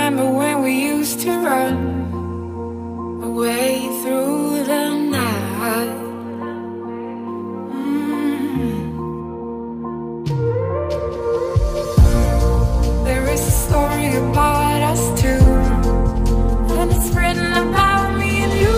remember when we used to run away through the night. There is a story about us two, and it's written about me and you.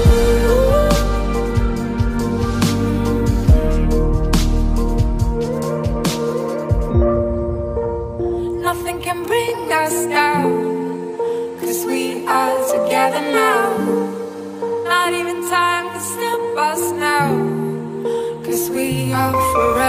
Nothing can bring us down, 'cause we are together now. Not even time can stop us now, 'cause we are forever.